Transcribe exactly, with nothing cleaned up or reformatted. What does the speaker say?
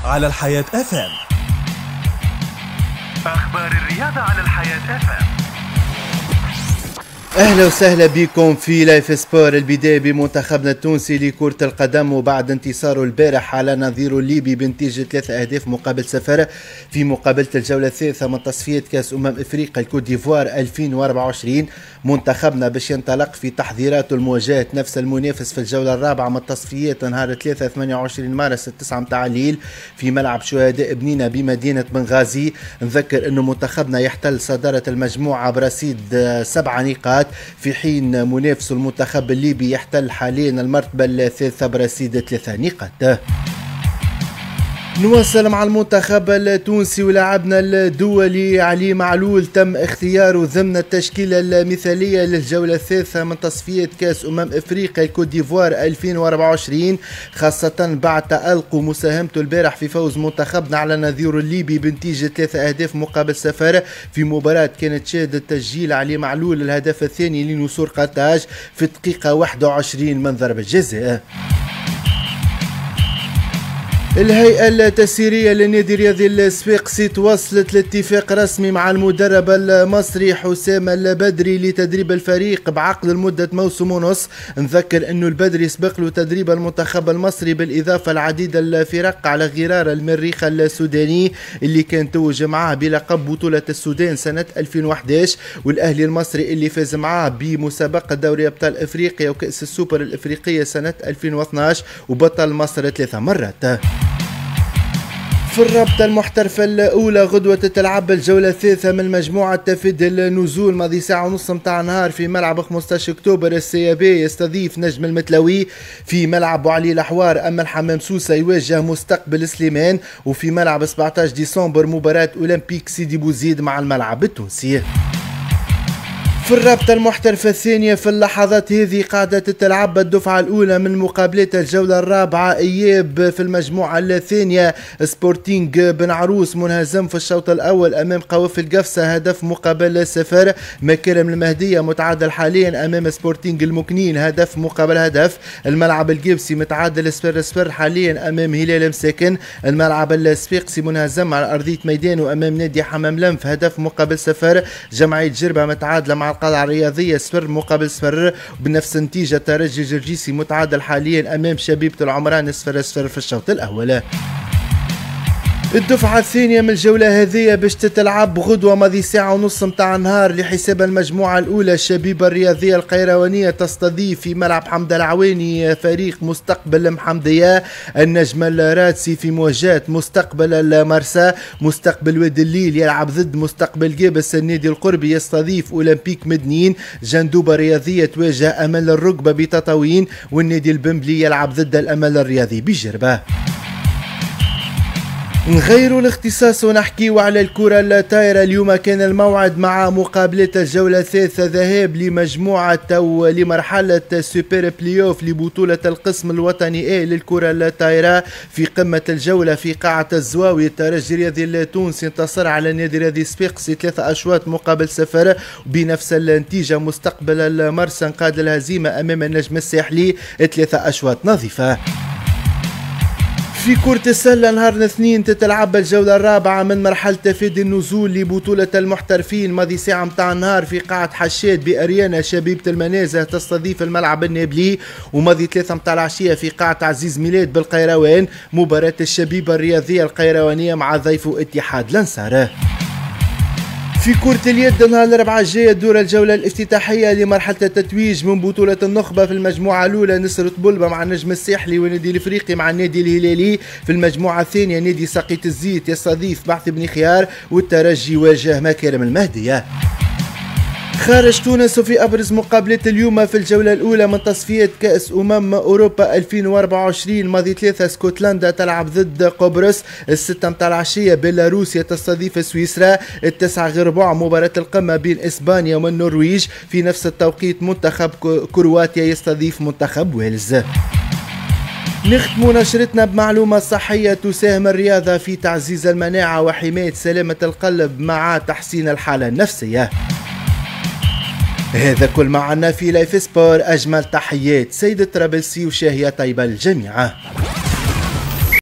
على الحياة اف ام. أخبار الرياضة على الحياة اف ام. اهلا وسهلا بكم في لايف سبور. البدايه بمنتخبنا التونسي لكره القدم وبعد انتصاره البارح على نظيره الليبي بنتيجه ثلاثة اهداف مقابل صفر في مقابله الجوله الثالثه من تصفيات كاس امم افريقيا الكوت ديفوار ألفين وأربعة وعشرين. منتخبنا باش ينطلق في تحضيراته لمواجهه نفس المنافس في الجوله الرابعه من التصفيات نهار ثلاثة ثمانية وعشرين مارس التاسعة متاع الليل في ملعب شهداء بنينه بمدينه بنغازي. نذكر انه منتخبنا يحتل صداره المجموعه برصيد سبع نقاط في حين منافسه المنتخب الليبي يحتل حاليا المرتبة الثالثة برصيد ثلاثة نقاط. نواصل مع المنتخب التونسي ولاعبنا الدولي علي معلول تم اختياره ضمن التشكيلة المثالية للجولة الثالثة من تصفيات كاس أمم إفريقيا الكوت ديفوار ألفين وأربعة وعشرين، خاصة بعد تألق ومساهمته البارح في فوز منتخبنا على نظيره الليبي بنتيجة ثلاثة أهداف مقابل صفر في مباراة كانت شهدت تسجيل علي معلول الهدف الثاني لنسور قرطاج في الدقيقة واحد وعشرين من ضربة جزاء. الهيئة التسييرية للنادي الرياضي الصفاقسي توصلت لاتفاق رسمي مع المدرب المصري حسام البدري لتدريب الفريق بعقد لمدة موسم ونص. نذكر انه البدري سبق له تدريب المنتخب المصري بالاضافة لعديد الفرق على غرار المريخ السوداني اللي كان توج معاه بلقب بطولة السودان سنة ألفين وأحد عشر، والاهلي المصري اللي فاز معاه بمسابقة دوري ابطال افريقيا وكأس السوبر الافريقية سنة ألفين واثناش وبطل مصر ثلاث مرات. في الرابطة المحترفة الأولى غدوة تتلعب الجولة الثالثة من مجموعة تفيد النزول ماضي ساعة ونص متاع نهار في ملعب خمسطاش أكتوبر. السيابي يستضيف نجم المتلوي في ملعب علي الحوار، أما الحمام سوسة يواجه مستقبل سليمان، وفي ملعب سبعطاش ديسمبر مباراة أولمبيك سيدي بوزيد مع الملعب التونسي. في الرابطة المحترفة الثانية في اللحظات هذه قاعدة تتلعب الدفعة الأولى من مقابلات الجولة الرابعة. إياب في المجموعة الثانية سبورتينغ بن عروس منهزم في الشوط الأول أمام قوافل قفصة هدف مقابل صفر. مكارم المهدية متعادل حاليا أمام سبورتينغ المكنين هدف مقابل هدف. الملعب القبسي متعادل صفر صفر حاليا أمام هلال مساكن. الملعب الصفاقسي منهزم على أرضية ميدانه أمام نادي حمام لنف هدف مقابل صفر. جمعية جربة متعادلة مع القلعة الرياضية صفر مقابل صفر بنفس النتيجة. ترجي جرجيسي متعادل حاليا أمام شبيبة العمران صفر صفر في الشوط الأول. الدفعة الثانية من الجولة هذه باش تتلعب غدوة ماضي ساعة ونص متاع النهار لحساب المجموعة الأولى. الشبيبة الرياضية القيروانية تستضيف في ملعب حمد العواني فريق مستقبل محمدية. النجم الرادسي في مواجهة مستقبل المرسى. مستقبل وادي الليل يلعب ضد مستقبل قابس. النادي القربي يستضيف أولمبيك مدنين. جندوبة الرياضية تواجه أمل الركبة بتطاوين، والنادي البنبلي يلعب ضد الأمل الرياضي بجربة. نغيروا الاختصاص ونحكيوا على الكرة الطايرة. اليوم كان الموعد مع مقابلة الجولة الثالثة ذهاب لمجموعة أو لمرحلة سوبر بلاي اوف لبطولة القسم الوطني A للكرة الطايرة في قمة الجولة في قاعة الزواوي. الترجي الرياضي التونسي انتصر على النادي الرياضي الصفاقسي ثلاثة أشواط مقابل صفر، وبنفس النتيجة مستقبل المرسى قاد الهزيمة أمام النجم الساحلي ثلاثة أشواط نظيفة. في كرة السلة نهار الاثنين تتلعب الجولة الرابعة من مرحلة تفادي النزول لبطولة المحترفين. ماضي ساعة متاع النهار في قاعة حشاد بأريانا شبيبة المنازه تستضيف الملعب النابلي، وماضي ثلاثة متاع العشية في قاعة عزيز ميلاد بالقيروان مباراة الشبيبة الرياضية القيروانية مع ضيفه اتحاد الأنصار. في كرة اليد نهار الأربعاء الجاية دور الجولة الافتتاحية لمرحلة التتويج من بطولة النخبة. في المجموعة الأولى نصرة بلبة مع النجم الساحلي والنادي الإفريقي مع النادي الهلالي. في المجموعة الثانية نادي سقيت الزيت يستضيف بعث بن خيار، والترجي يواجه مكارم المهدية. خارج تونس وفي أبرز مقابلات اليوم في الجولة الأولى من تصفيات كأس أمم أوروبا ألفين وأربعة وعشرين. ماضي ثلاثة اسكتلندا تلعب ضد قبرص. الستة متاع العشية بيلاروسيا تستضيف سويسرا. التسعة غير ربع مباراة القمة بين إسبانيا والنرويج. في نفس التوقيت منتخب كرواتيا يستضيف منتخب ويلز. نختم نشرتنا بمعلومة صحية تساهم الرياضة في تعزيز المناعة وحماية سلامة القلب مع تحسين الحالة النفسية. هذا كل ما عنا في لايف سبور. أجمل تحيات سيد الطرابلسي وشاهية طيبة للجميع.